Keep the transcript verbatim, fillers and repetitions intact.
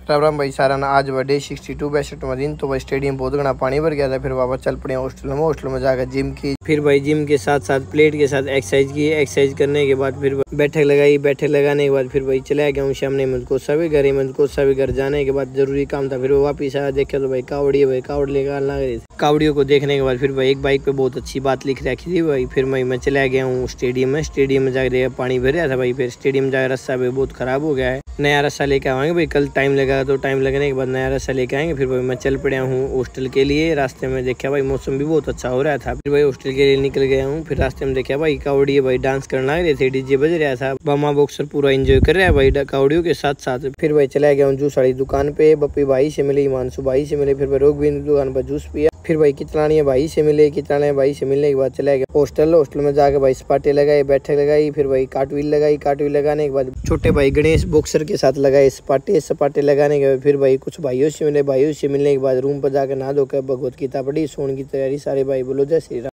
राम राम भाई सारा ना। आज डे सिक्सटी टू बैसठवां दिन। तो भाई स्टेडियम बहुत घना पानी भर गया था। फिर वापस चल पड़े हॉस्टल में। हॉस्टल में जाकर जिम की। फिर भाई जिम के साथ साथ प्लेट के साथ एक्सरसाइज की। एक्सरसाइज करने के बाद फिर बैठक लगाई। बैठक लगाने के बाद फिर भाई चला गया हूँ सामने मुझको सभी घर मुझको सभी घर जाने के बाद जरूरी काम था। फिर वो वापिस आया, देखा तो भाई कावड़ी भाई कावड़ लेकर लग रही थी। कावड़ियों को देखने के बाद फिर भाई एक बाइक पे बहुत अच्छी बात लिख रखी थी भाई। फिर मैं मैं चला गया हूँ स्टेडियम में। स्टेडियम में जाकर देखा पानी भर रहा था भाई। फिर स्टेडियम जाकर रास्ता भी बहुत खराब हो गया है। नया रास्ता लेके आएंगे भाई। कल टाइम लगा तो टाइम लगने के बाद नया रास्ता लेके आएंगे। फिर भाई मैं चल पड़ा हूँ हॉस्टल के लिए। रास्ते में देखा भाई मौसम भी बहुत अच्छा हो रहा था। फिर भाई हॉस्टल के लिए निकल गया हूँ। फिर रास्ते में देखा भाई कावड़ी भाई डांस करना रहे थे। डीजे बज रहा था। बमा बॉक्सर पूरा एंजॉय कर रहा है भाई कावड़ियों के साथ साथ। फिर भाई चला गया हूँ जूस वाली दुकान पे। बप्पी भाई से मिले, हिमांशु भाई से मिले। फिर भाई रोग भी दुकान पर जूस पिया। फिर भाई कितलानिया भाई से मिले। कितलानिया भाई से मिलने के बाद चला गया हॉस्टल। हॉस्टल में जाकर भाई सपाटे लगाए, बैठक लगाई। फिर भाई काटविल लगाई। काटविल लगाने के बाद छोटे भाई गणेश बॉक्सर के साथ लगाए सपाटे। सपाटे लगाने के बाद फिर भाई कुछ भाइयों से मिले। भाइयों से मिलने के बाद रूम पर जाकर नहा धोकर भगवत गीता पढ़ी। सोने की तैयारी। सारे भाई बोलो जय श्री राम।